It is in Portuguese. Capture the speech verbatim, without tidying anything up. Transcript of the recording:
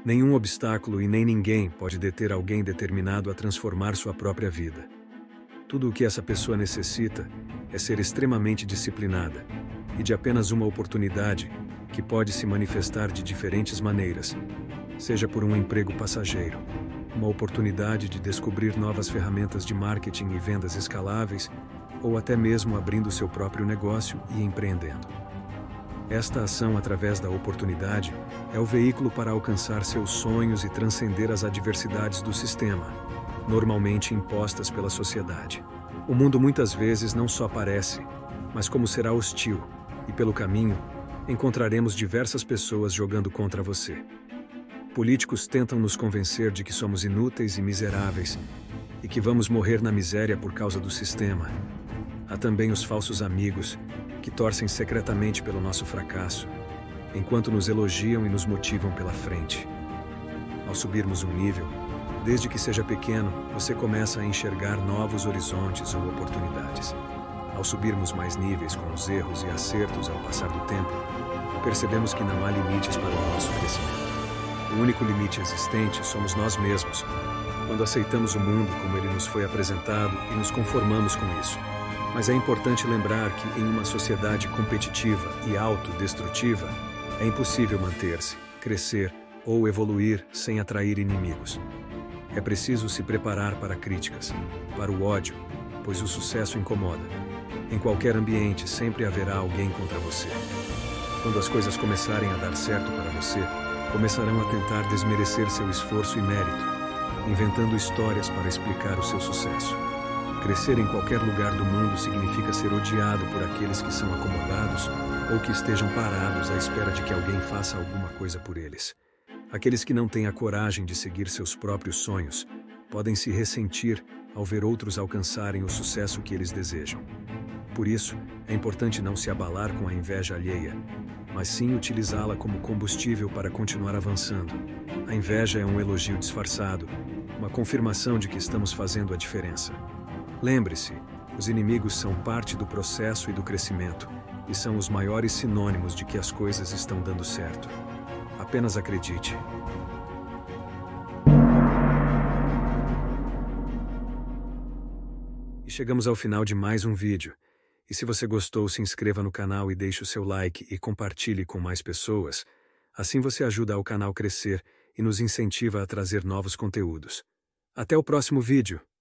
Nenhum obstáculo e nem ninguém pode deter alguém determinado a transformar sua própria vida. Tudo o que essa pessoa necessita é ser extremamente disciplinada e de apenas uma oportunidade que pode se manifestar de diferentes maneiras, seja por um emprego passageiro, uma oportunidade de descobrir novas ferramentas de marketing e vendas escaláveis, ou até mesmo abrindo seu próprio negócio e empreendendo. Esta ação através da oportunidade é o veículo para alcançar seus sonhos e transcender as adversidades do sistema, normalmente impostas pela sociedade. O mundo muitas vezes não só parece, mas como será hostil, e pelo caminho, encontraremos diversas pessoas jogando contra você. Políticos tentam nos convencer de que somos inúteis e miseráveis, e que vamos morrer na miséria por causa do sistema. Há também os falsos amigos, que torcem secretamente pelo nosso fracasso, enquanto nos elogiam e nos motivam pela frente. Ao subirmos um nível, desde que seja pequeno, você começa a enxergar novos horizontes ou oportunidades. Ao subirmos mais níveis com os erros e acertos ao passar do tempo, percebemos que não há limites para o nosso crescimento. O único limite existente somos nós mesmos, quando aceitamos o mundo como ele nos foi apresentado e nos conformamos com isso. Mas é importante lembrar que, em uma sociedade competitiva e autodestrutiva, é impossível manter-se, crescer ou evoluir sem atrair inimigos. É preciso se preparar para críticas, para o ódio, pois o sucesso incomoda. Em qualquer ambiente sempre haverá alguém contra você. Quando as coisas começarem a dar certo para você, começarão a tentar desmerecer seu esforço e mérito, inventando histórias para explicar o seu sucesso. Crescer em qualquer lugar do mundo significa ser odiado por aqueles que são acomodados ou que estejam parados à espera de que alguém faça alguma coisa por eles. Aqueles que não têm a coragem de seguir seus próprios sonhos podem se ressentir ao ver outros alcançarem o sucesso que eles desejam. Por isso, é importante não se abalar com a inveja alheia, mas sim utilizá-la como combustível para continuar avançando. A inveja é um elogio disfarçado, uma confirmação de que estamos fazendo a diferença. Lembre-se, os inimigos são parte do processo e do crescimento, e são os maiores sinônimos de que as coisas estão dando certo. Apenas acredite. E chegamos ao final de mais um vídeo. E se você gostou, se inscreva no canal e deixe o seu like e compartilhe com mais pessoas. Assim você ajuda o canal a crescer e nos incentiva a trazer novos conteúdos. Até o próximo vídeo!